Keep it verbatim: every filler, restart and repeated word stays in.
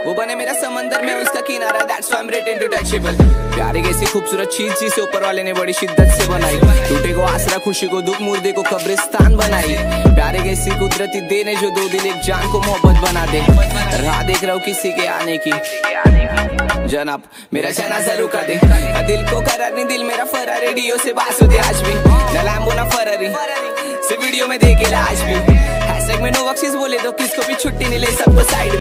वो बने मेरा समंदर में उसका किनारा, that's why I'm written to touchable। प्यारे जैसी खूबसूरत चीज जिसे ऊपर वाले ने बड़ी शिद्दत से बनाई, टूटे को आसरा, खुशी को दुख, मुर्दे को कब्रिस्तान बनाई। प्यारे जैसी कुदरती देने जो दो दिल एक जान को मोहब्बत बना दे। राह देख रहा हूँ किसी के आने की, जनाब मेरा जनाजा रुका दे। दिल को करार नहीं, दिल मेरा फरार, रेडियो से बात होती आज भी। ना लैम्बो ना फरारी, से वीडियो में देखे आज भी। हैशटैग में नो बख्शिश बोले तो किसको भी छुट्टी नहीं ले, सबको साइड